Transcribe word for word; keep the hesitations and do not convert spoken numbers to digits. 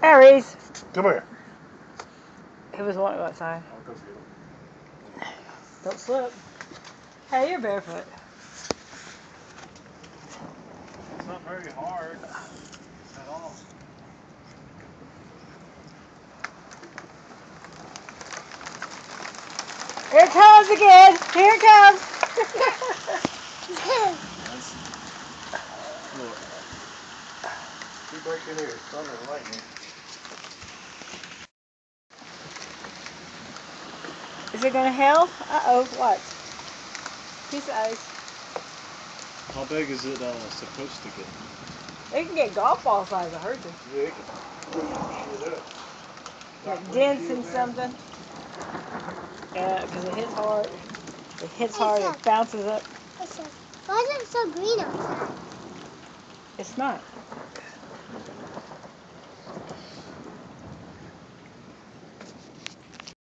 Aries! Come here. He was wanting to go outside. I'll go get him. Don't slip. Hey, you're barefoot. It's not very hard at all. Here it comes again. Here it comes. Nice. Look. Keep breaking here. Thunder and lightning. Is it going to hail? Uh-oh, what? Piece of ice. How big is it uh, supposed to get? It can get golf ball size, I heard you. Yeah, it can shit up. Like dents and something. Yeah, because it hits hard. It hits hard, it bounces up. Why is it so green outside? It's not.